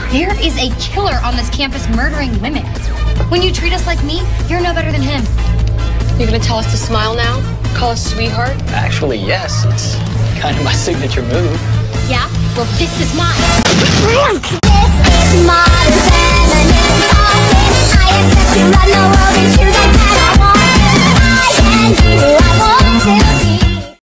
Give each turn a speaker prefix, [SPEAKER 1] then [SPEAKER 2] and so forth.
[SPEAKER 1] There is a killer on this campus murdering women. When you treat us like me, you're no better than him.
[SPEAKER 2] You're gonna tell us to smile now? Call us sweetheart?
[SPEAKER 3] Actually, yes. It's kind of my signature move.
[SPEAKER 1] Yeah? Well, this is mine.
[SPEAKER 4] This is modern.